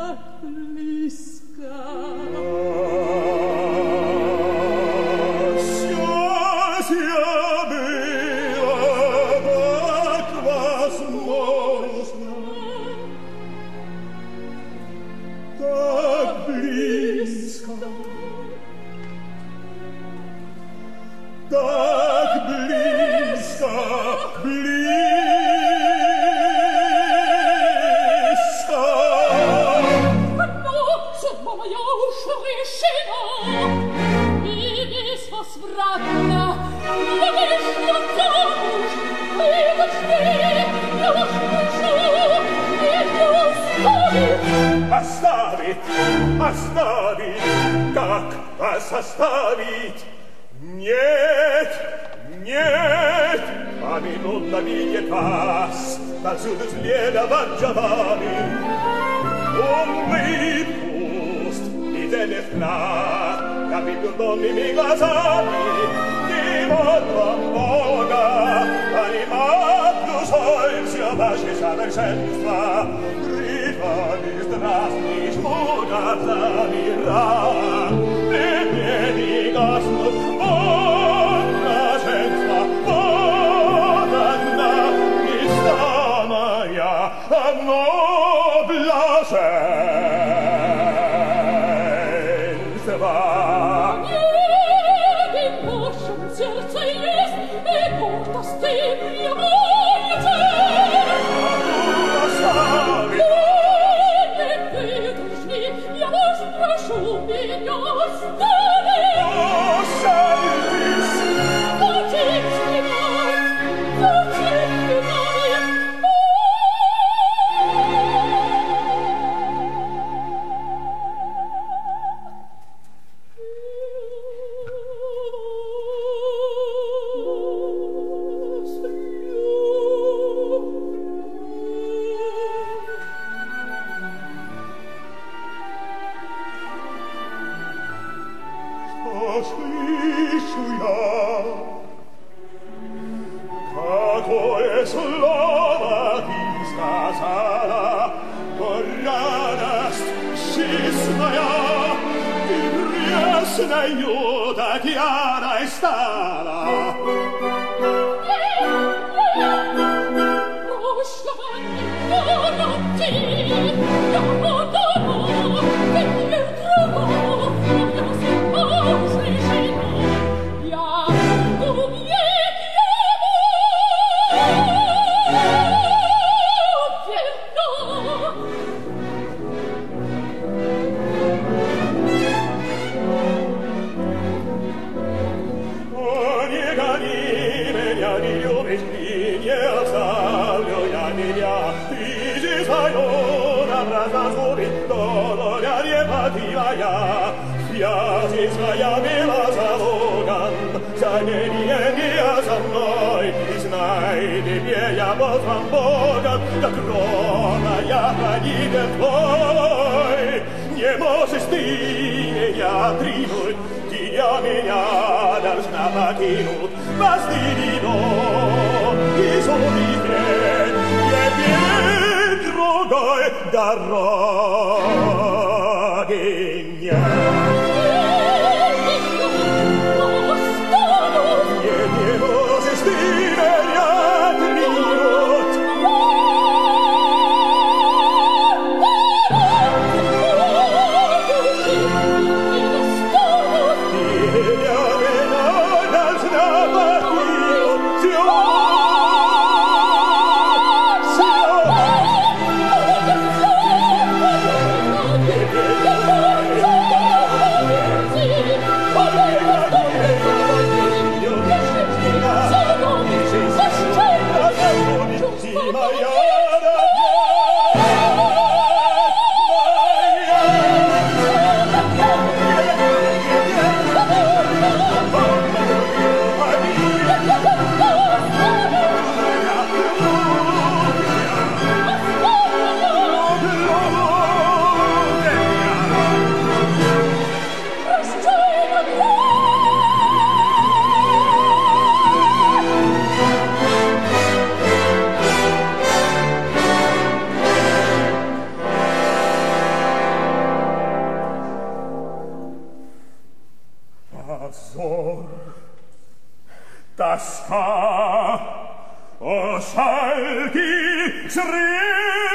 Оставить, как вас оставить? Нет, нет, поминутно видит вас, повсюду следовать за вами. Умный пуст, виденный взгляд, как влюбленными глазами, не вот вам Бога, понимать душой все ваши совершенства. Притворись, здравствуй, жмурят за мира, не гаснут, вот блаженство, вот одна мечта моя, одно блаженство. Нет, и в нашем сердце есть, и гордость, и прямое Оставить. Я вас прошу, меня оставить. Оставить. Зачем скрывать? Зачем скрывать? Слышу я, какое слово ты сказала, о радость жизненная, ты пресною так ярой стала. Своя мила за Богом, замерение мия за мной, и знай, тебе я позван Богом, как рона я хранитель твой. Не можешь ты меня отринуть, тебя меня должна покинуть, воздвигну и сумеет, тебе другой дороги нет. Yeah. casca. O salti,